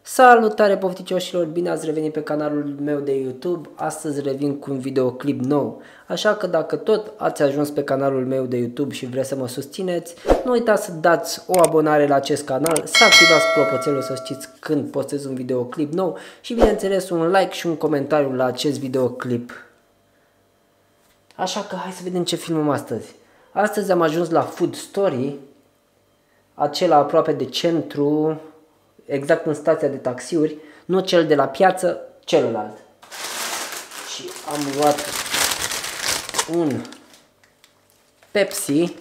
Salutare pofticioșilor, bine ați revenit pe canalul meu de YouTube. Astăzi revin cu un videoclip nou, așa că dacă tot ați ajuns pe canalul meu de YouTube și vreți să mă susțineți, nu uitați să dați o abonare la acest canal, să activați clopoțelul să știți când postez un videoclip nou și bineînțeles un like și un comentariu la acest videoclip. Așa că hai să vedem ce filmăm astăzi. Astăzi am ajuns la Food Story, acela aproape de centru, exact în stația de taxiuri, nu cel de la piață, celălalt. Și am luat un Pepsi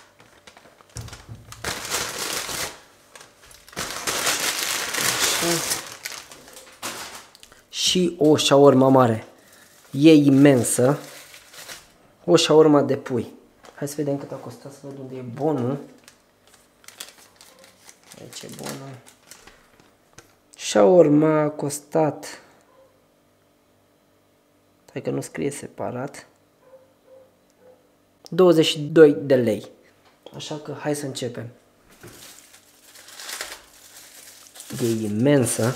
și o shawarma mare. E imensă. O shawarma de pui. Hai să vedem cât a costat, să văd unde e bonul. Aici e bonul. Shawarma a costat, hai că nu scrie separat, 22 de lei. Așa că hai să începem. E imensă.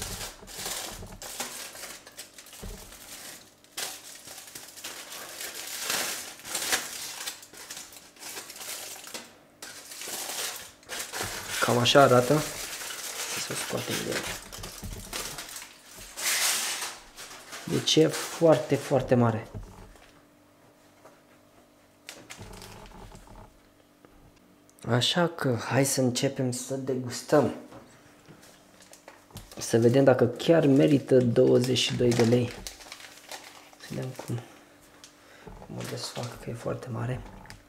Cam așa arată. Să o scoatem de el. Deci e foarte, foarte mare. Așa că hai să începem să degustăm. Să vedem dacă chiar merită 22 de lei. Să vedem cum o desfac, că e foarte mare.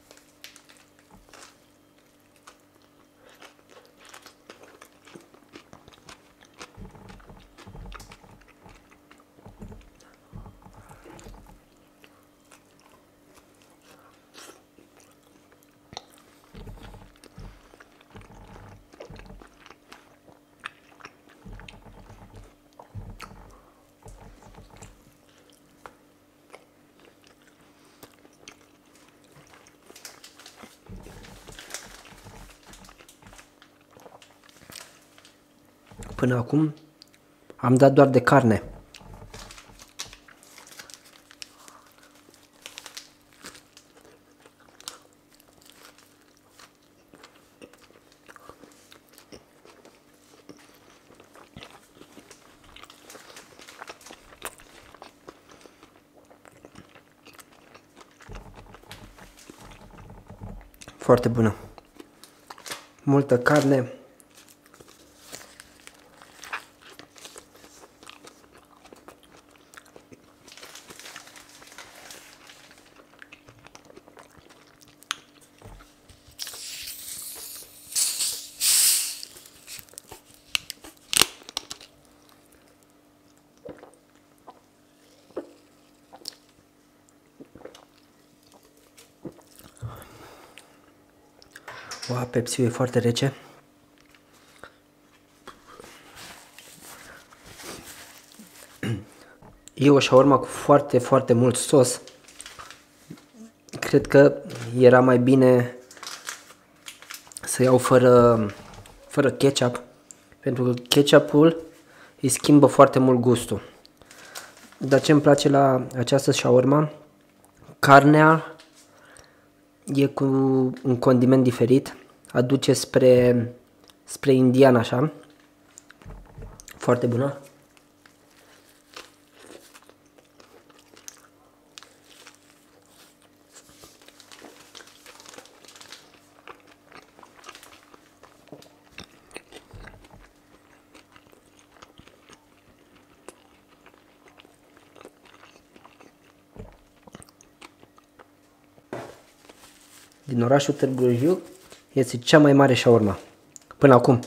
Până acum am dat doar de carne. Foarte bună. Multă carne. Wow, Pepsi-ul e foarte rece. E o shawarma cu foarte, foarte mult sos. Cred că era mai bine să iau fără ketchup, pentru că ketchupul îi schimbă foarte mult gustul. Dar ce îmi place la această shawarma, carnea e cu un condiment diferit, aduce spre indian așa, foarte bună. Din orașul Târgu Jiu este cea mai mare shawarma până acum.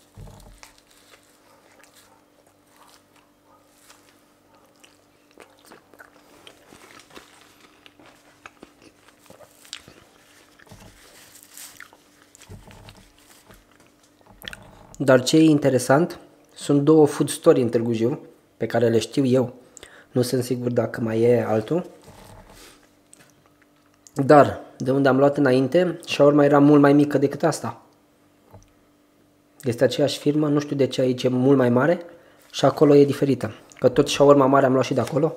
Dar ce e interesant, sunt două Food Story în Târgu Jiu, pe care le știu eu. Nu sunt sigur dacă mai e altul. Dar de unde am luat înainte, shawarma era mult mai mică decât asta. Este aceeași firmă, nu știu de ce aici e mult mai mare și acolo e diferită. Că tot shawarma mare am luat și de acolo.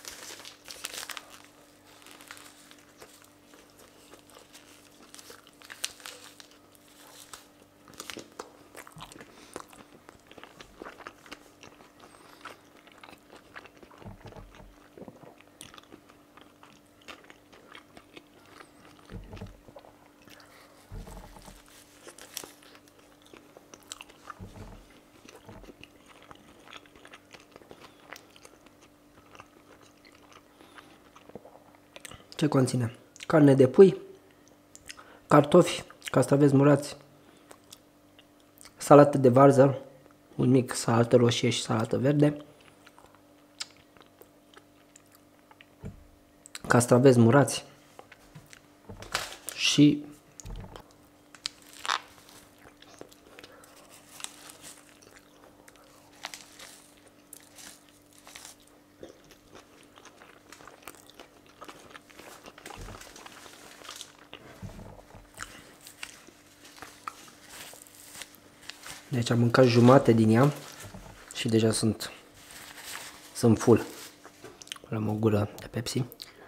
Ce conține? Carne de pui, cartofi, castraveți murați, salată de varză, un mic salată roșie și salată verde, castraveți murați și deci am mâncat jumate din ea și deja sunt full. Am o gură de Pepsi.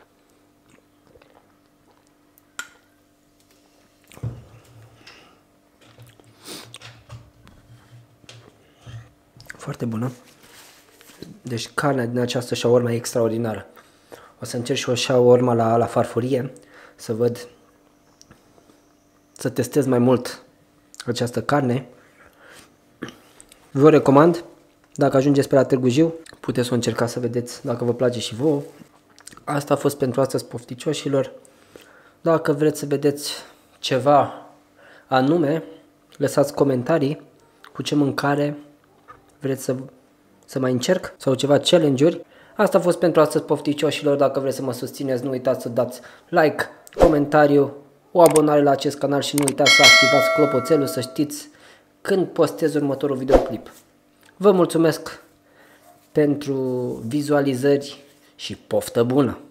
Foarte bună. Deci carnea din această shawarma e extraordinară. O să încerc și o shawarma la farfurie să văd, să testez mai mult această carne. Vă recomand, dacă ajungeți pe la Târgu Jiu, puteți să o încercați să vedeți dacă vă place și vouă. Asta a fost pentru astăzi, pofticioșilor. Dacă vreți să vedeți ceva anume, lăsați comentarii cu ce mâncare vreți să mai încerc sau ceva challenge-uri. Asta a fost pentru astăzi, pofticioșilor. Dacă vreți să mă susțineți, nu uitați să dați like, comentariu, o abonare la acest canal și nu uitați să activați clopoțelul să știți când postez următorul videoclip. Vă mulțumesc pentru vizualizări și poftă bună!